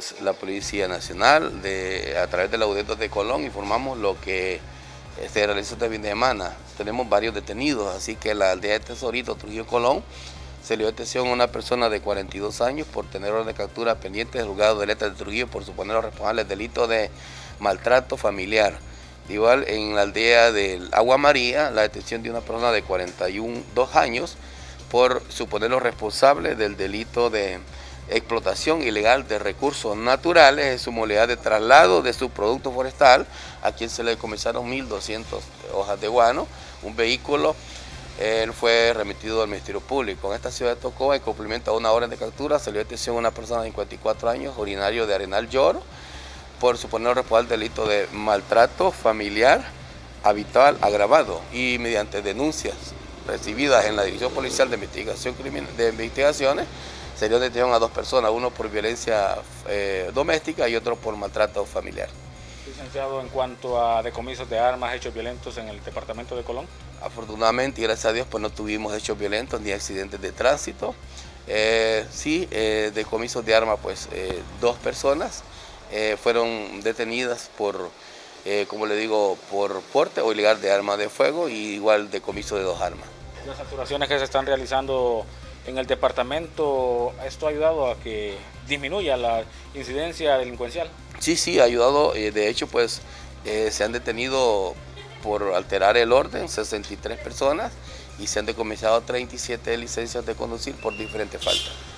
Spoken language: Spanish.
La Policía Nacional, a través de la UDETO de Colón, informamos lo que se realizó este fin de semana. Tenemos varios detenidos, así que la aldea de Tesorito, Trujillo, Colón, se le dio detención a una persona de 42 años por tener orden de captura pendiente del juzgado de letras de Trujillo por suponer los responsables del delito de maltrato familiar. Igual en la aldea del Agua María, la detención de una persona de 42 años por suponer los responsables del delito de explotación ilegal de recursos naturales en su modalidad de traslado de su producto forestal, a quien se le decomisaron 1.200 hojas de guano, un vehículo. Él fue remitido al Ministerio Público. En esta ciudad de Tocó, en cumplimiento a una orden de captura, se le dio detención a una persona de 54 años, originario de Arenal Lloro, por suponer responsable del delito de maltrato familiar habitual agravado, y mediante denuncias recibidas en la División Policial de Investigaciones, se dio detención a 2 personas, uno por violencia doméstica y otro por maltrato familiar. Licenciado, en cuanto a decomisos de armas, hechos violentos en el departamento de Colón. Afortunadamente, y gracias a Dios, pues no tuvimos hechos violentos ni accidentes de tránsito. Sí, decomisos de armas, pues 2 personas fueron detenidas por, como le digo, por porte o ilegal de armas de fuego, y igual decomiso de 2 armas. Las actuaciones que se están realizando en el departamento, ¿esto ha ayudado a que disminuya la incidencia delincuencial? Sí, ha ayudado. De hecho, pues se han detenido por alterar el orden 63 personas y se han decomisado 37 licencias de conducir por diferentes faltas.